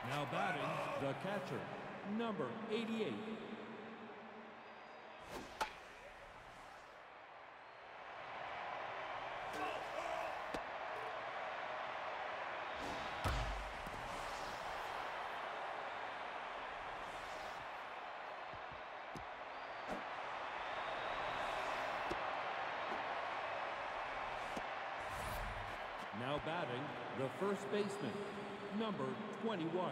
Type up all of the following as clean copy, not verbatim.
Now batting, the catcher, number 88. Now batting, the first baseman, number 21.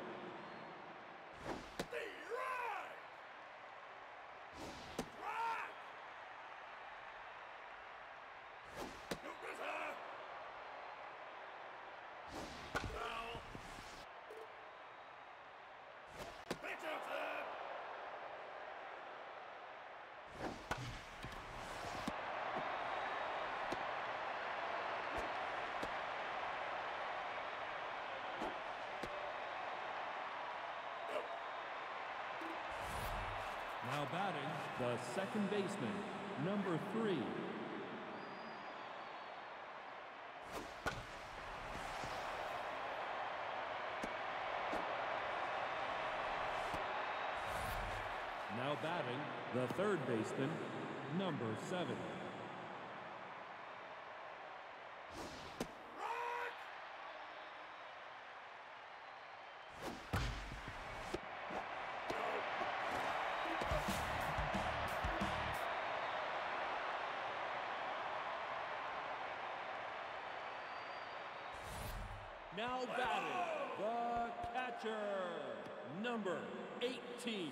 Now batting, the second baseman, number 3. Now batting, the third baseman, number 7. Now batting, the catcher, number 18.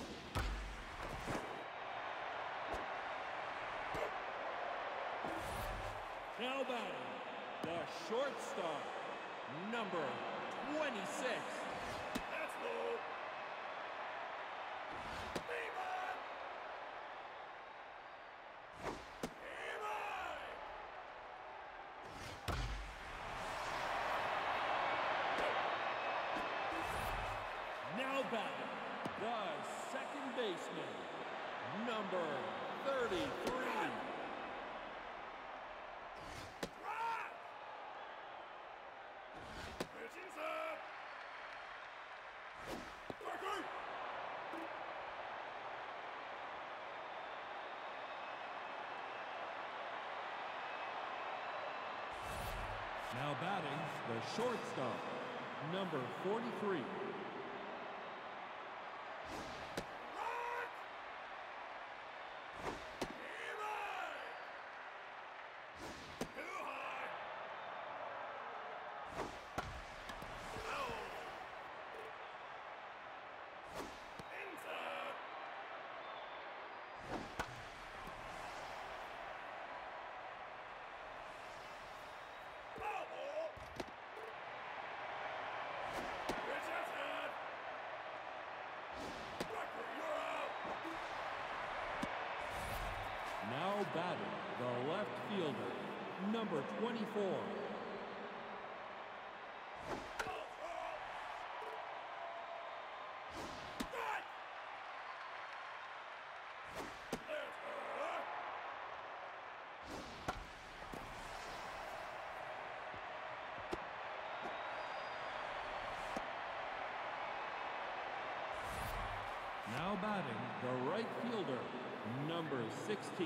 Now batting, the shortstop, number 26. That's low. Now batting, the second baseman, number 33. Now batting, the shortstop, number 43. Now batting, the left fielder, number 24. Now batting, the right fielder, number 16.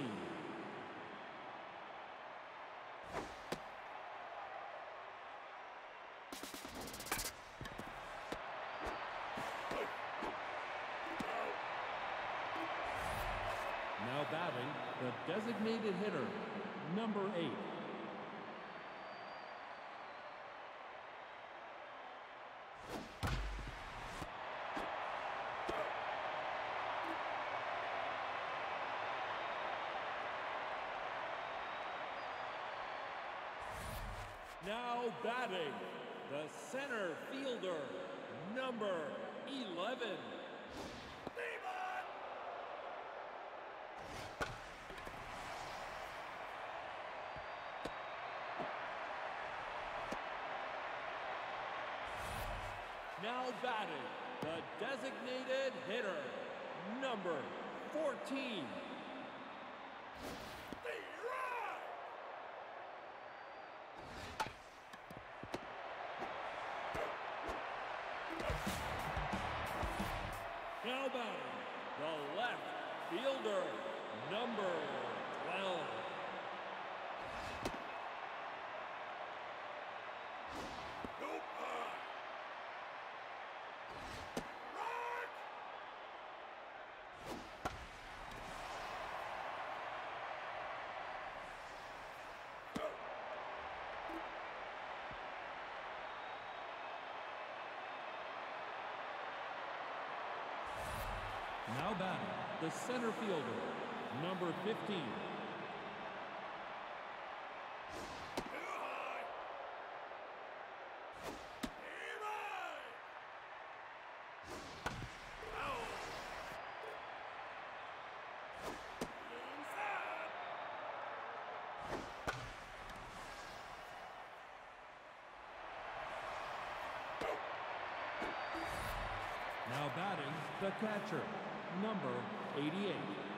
Now batting, the designated hitter, number 8. Now batting, the center fielder, number 11. Now batting, the designated hitter, number 14. batting, the left fielder, number 12. Now batting, the center fielder, number 15. Now batting, the catcher, number 88.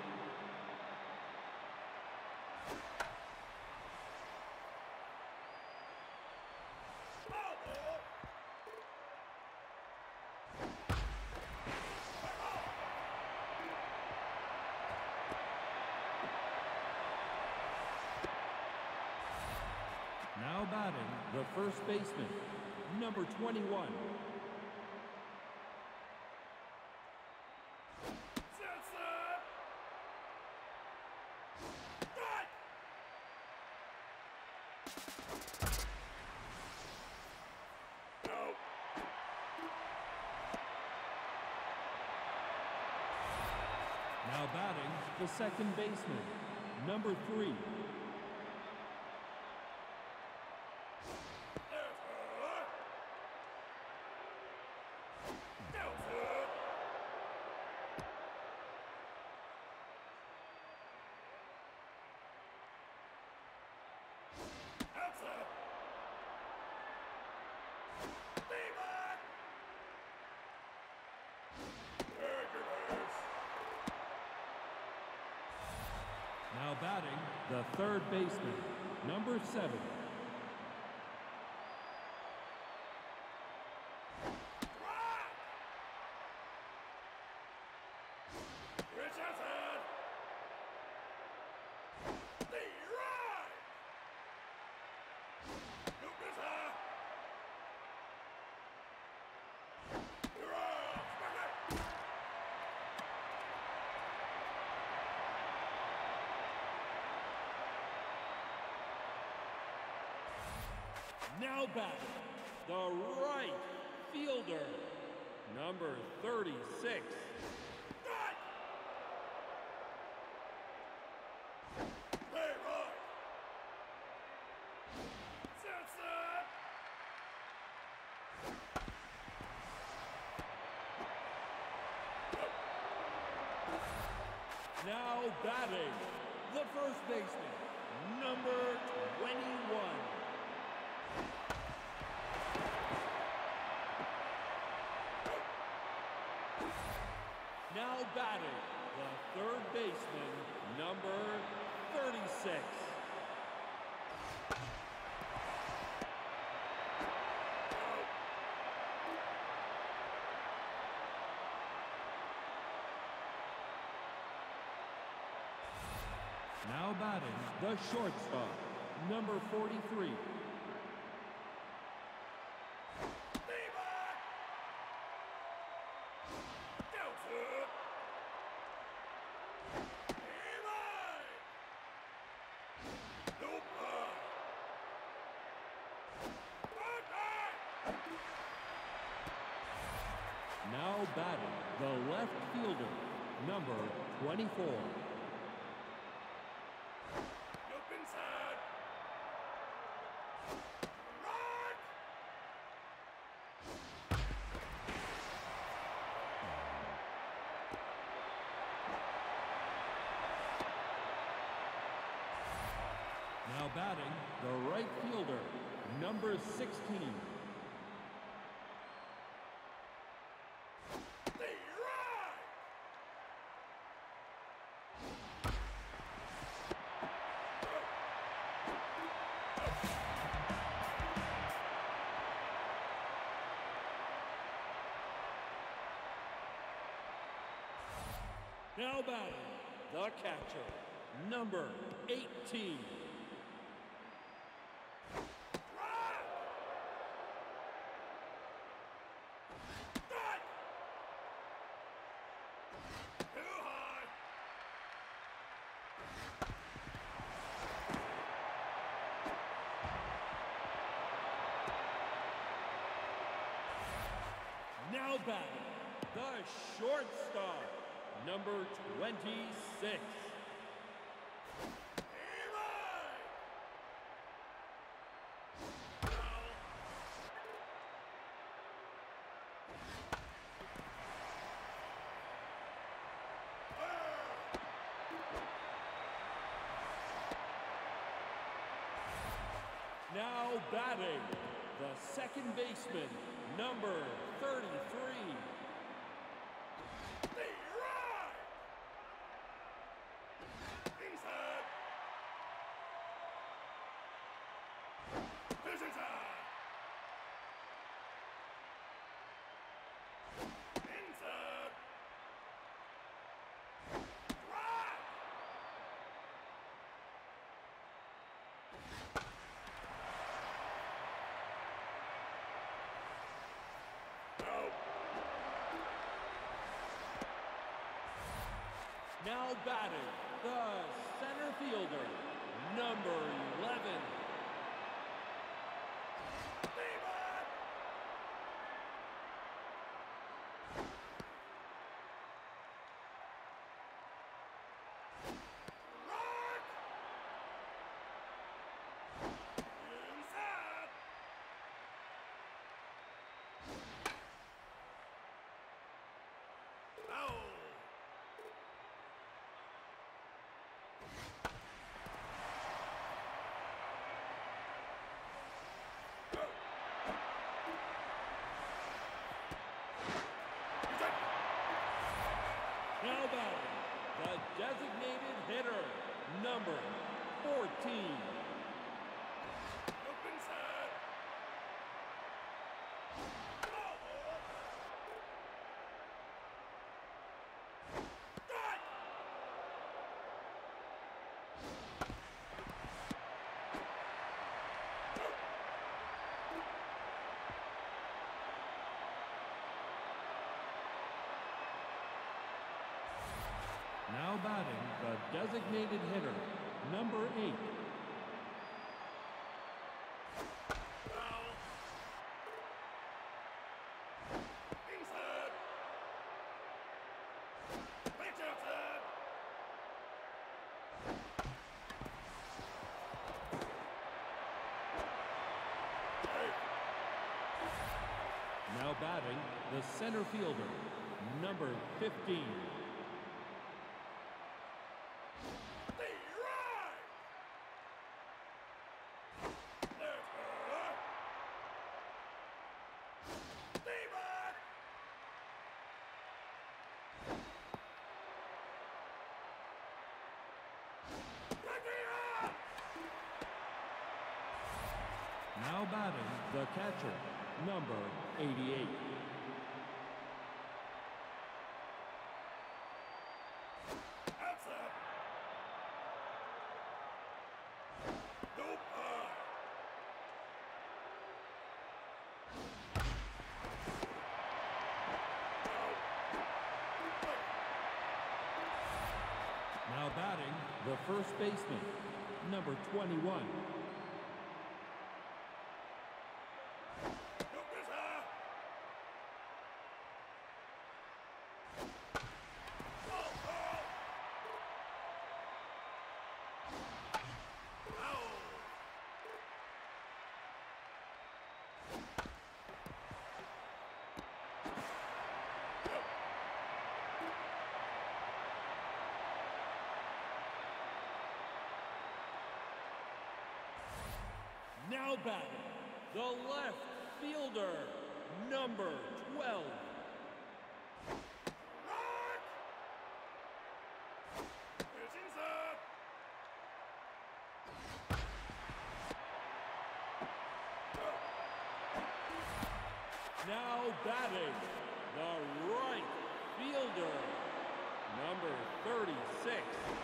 Now batting, the first baseman, number 21. Now batting, the second baseman, number 3. Now batting, the third baseman, number 7. Now batting, the right fielder, number 36. Now batting, the first baseman, number 21. Now batting, the third baseman, number 36. Now batting, the shortstop, number 43. Now batting, the left fielder, number 24. Now batting, the right fielder, number 16. Now batting, the catcher, number 18. Now batting, the shortstop, number 26. Now batting, the second baseman, number 33. Now batting, the center fielder, number 11. Now batting, the designated hitter, number 14. Now batting, the designated hitter, number 8. Now batting, the center fielder, number 15. Now batting, the catcher, number 88. Now batting, the first baseman, number 21. Now batting, the left fielder, number 12. Now batting, the right fielder, number 36.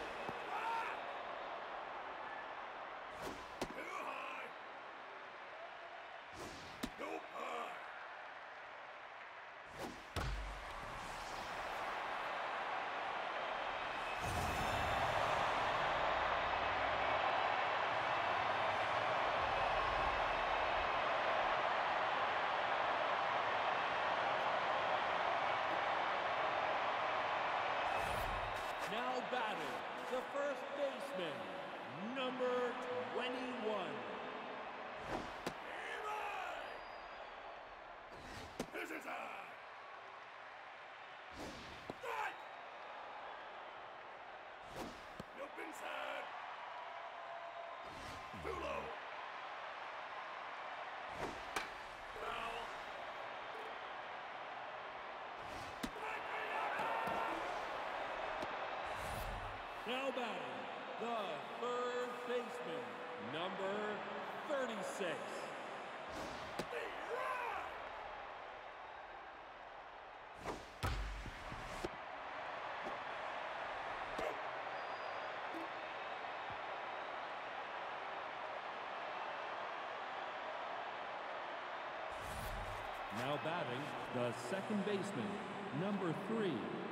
Now batting, the first baseman, number 21. This is strike! Up inside. Too low. Foul. Now batting, the third baseman, number 36. Now batting, the second baseman, number 3.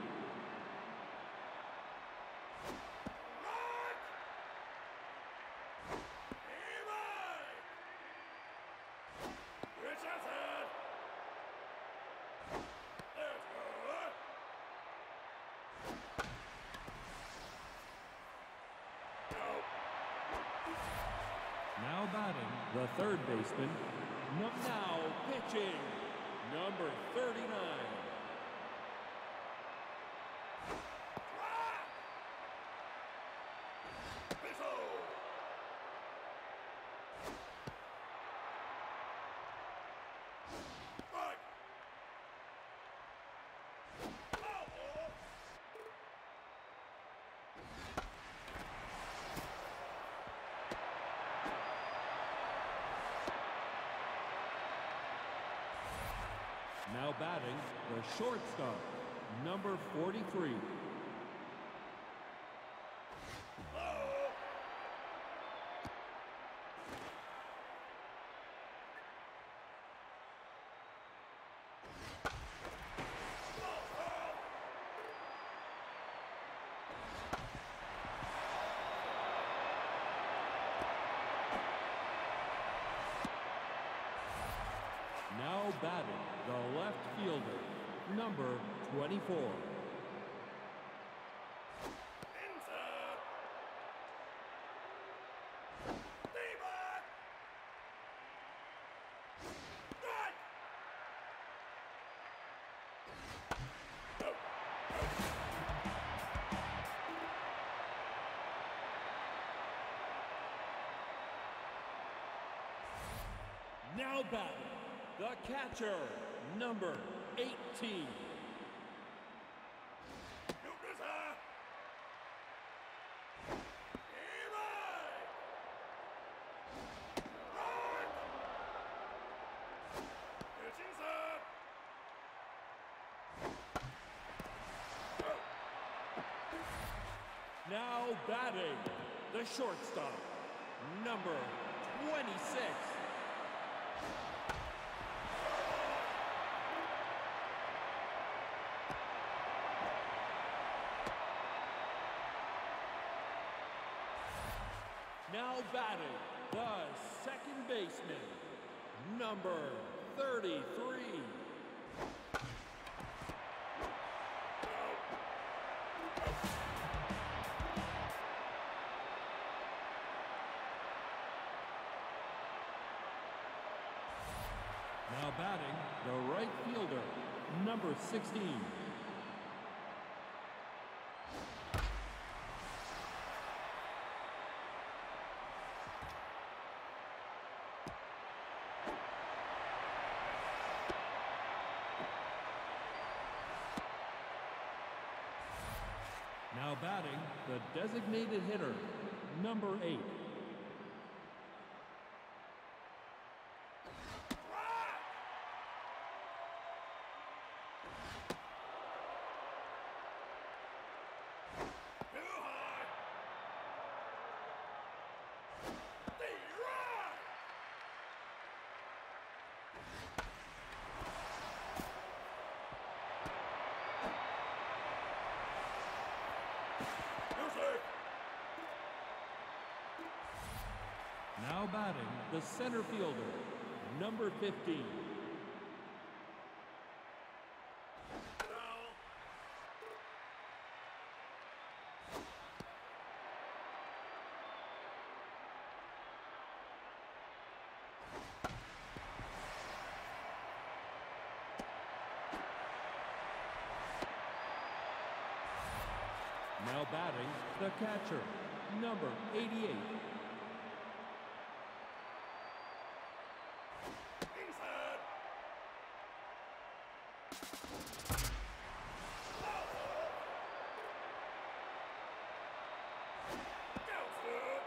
Now batting, the third baseman, now pitching, number 39. Now batting, the shortstop, number 43. Now batting, the left fielder, number 24. Now batting, the catcher, number 18. Now batting, the shortstop, number 26. Now batting, the second baseman, number 33. Now batting, the right fielder, number 16. Now batting, the designated hitter, number 8. the center fielder, number 15. Foul. Now batting, the catcher, number 88. Inside. Outfield.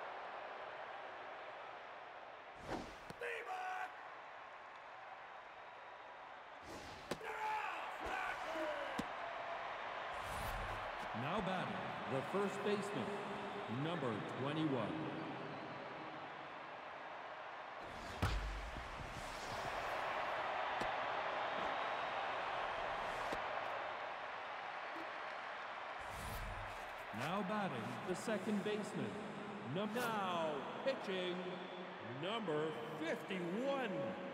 D-back. Now batting, the first baseman, number 21. Now batting, the second baseman, now pitching, number 51.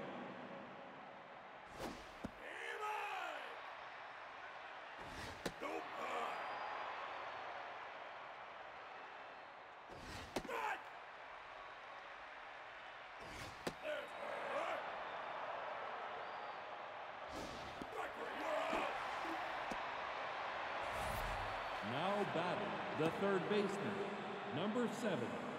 Now batting, the third baseman, number 7.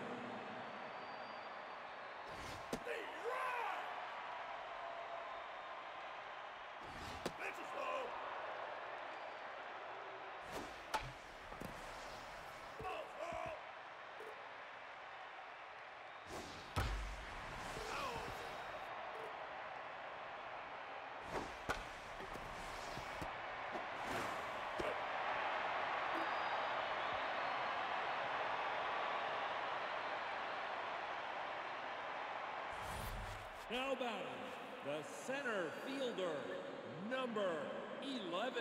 Now batting, the center fielder, number 11.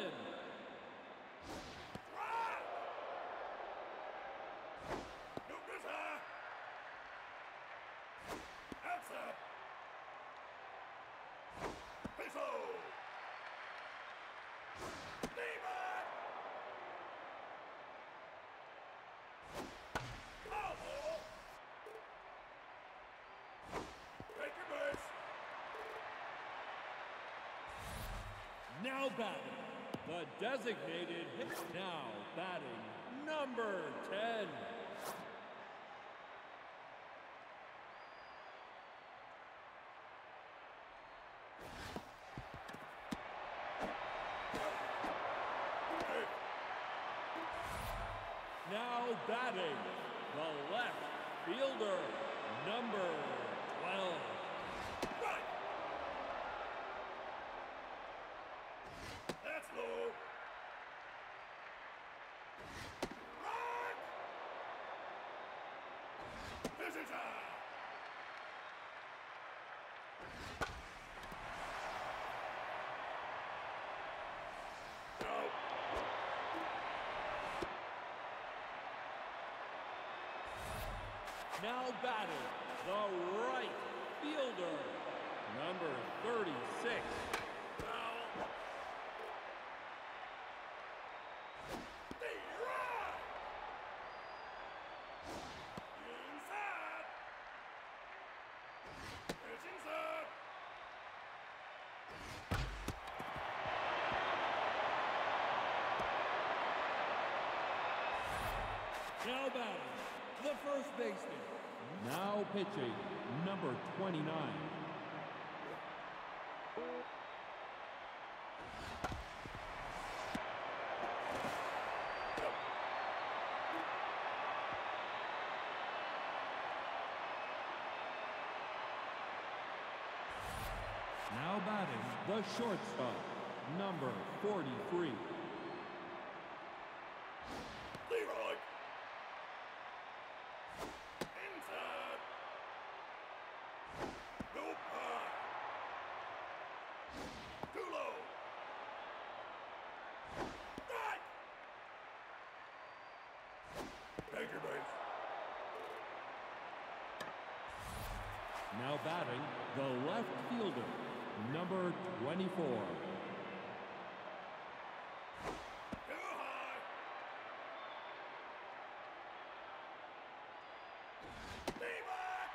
Now batting, the designated hit. Now batting, number 10. Now batting, the left fielder, number 12. Now batting, the right fielder, number 36. Foul. Inside. It's inside. Now batting, the first baseman. Now pitching, number 29. Now batting, the shortstop, number 43. Leroy. Inside. No pie. Too low. Strike. Take your base. Now batting, the left fielder, number 24. Too high. Stay back.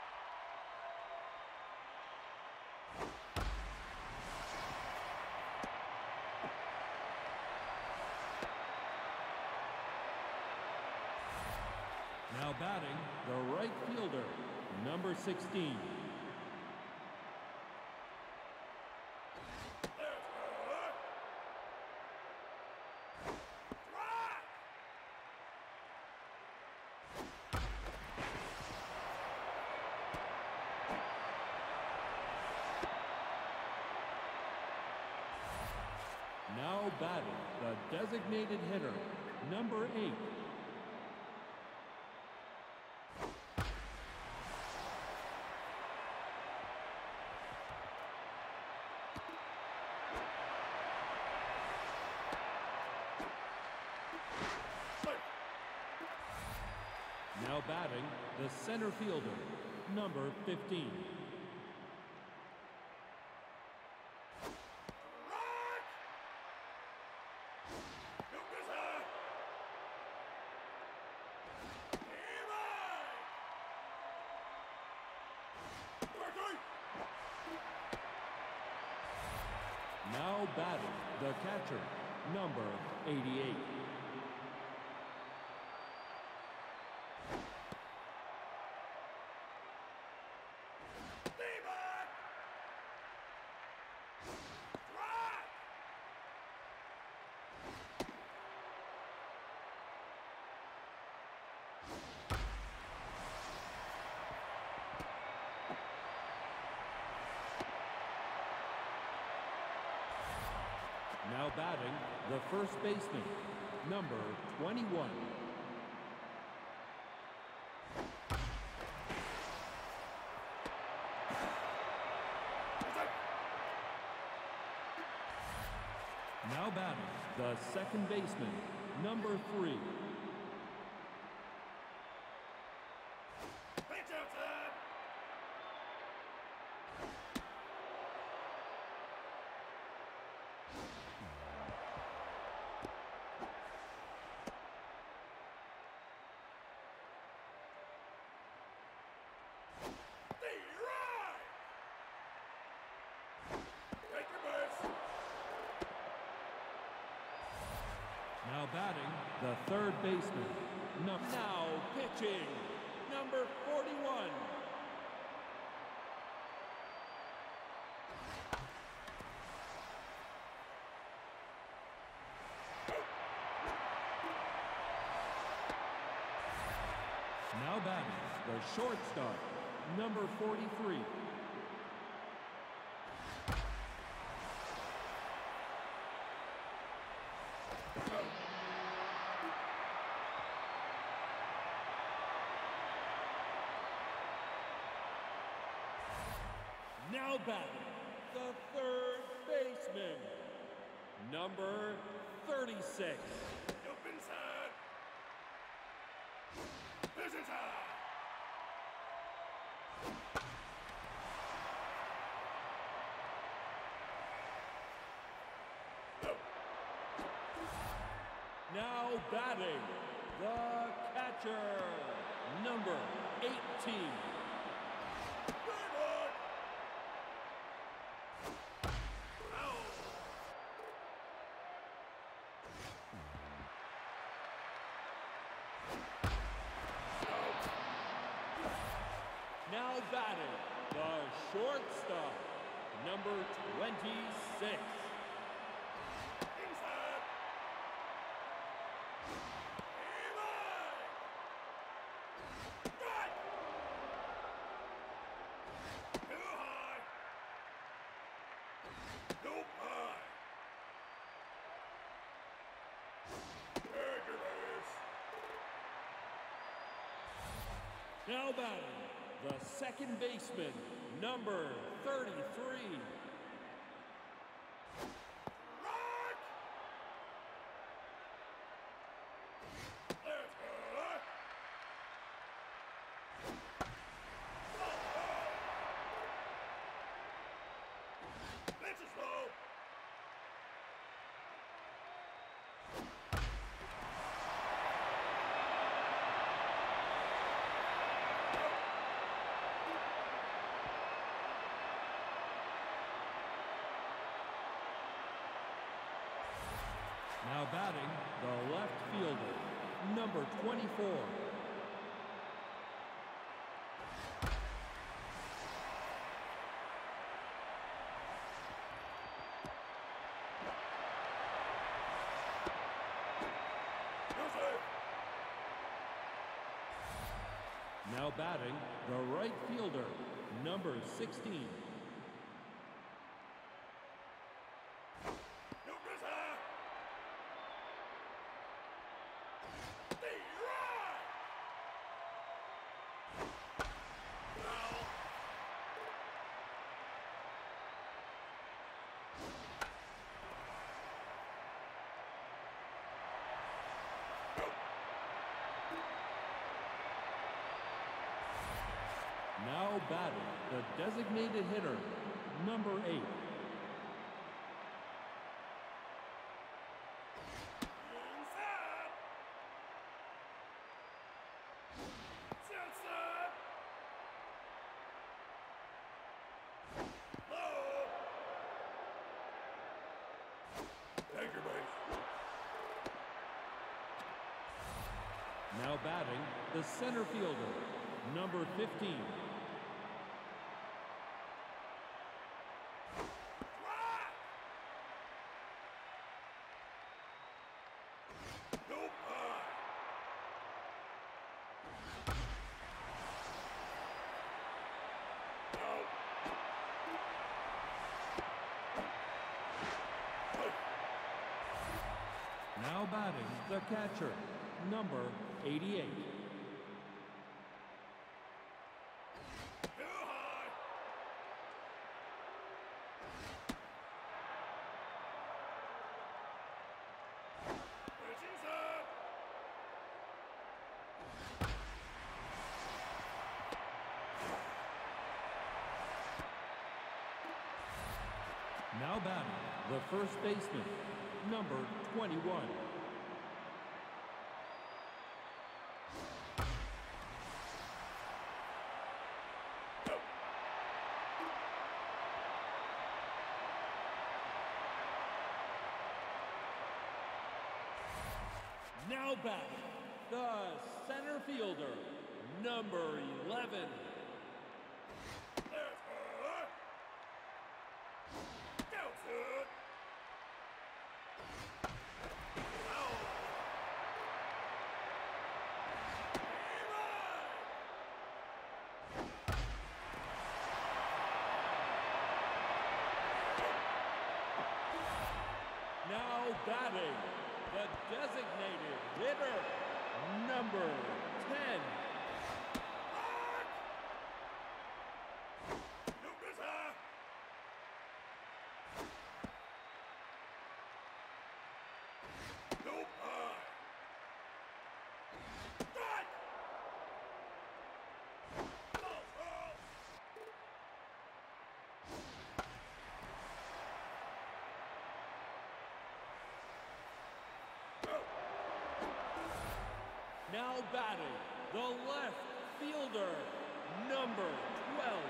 Now batting, the right fielder, number 16. There's good. Strike. Now batting, the designated hitter, number 8. Now batting, the center fielder, number 15. Strike. Look this high. Working. Now batting, the catcher, number 88. Stay back. Strike. Now batting, the first baseman, number 21. Now batting, the second baseman, number 3. Pitch outside. Stay right. Take your base. Now batting, the third baseman, now pitching, number 41. Now batting, the shortstop, number 43. Now batting, the third baseman, number 36. Up inside. This is high. Now batting, the catcher, number 18. Big one. Out. Now batting, the shortstop, number 26. Inside. Strike. Too high. Too high. Take your base. Now batting, the second baseman, number 33. Rock. Let's go. batting, the left fielder, number 24. Now batting, the right fielder, number 16. Now batting, the designated hitter, number 8. Now batting, the center fielder, number 15. Now batting, the catcher, number 88. Now batting, the first baseman, number 21. Now batting, the center fielder, number 11. Now batting, the designated hitter, number 10. Now batting, the left fielder, number 12.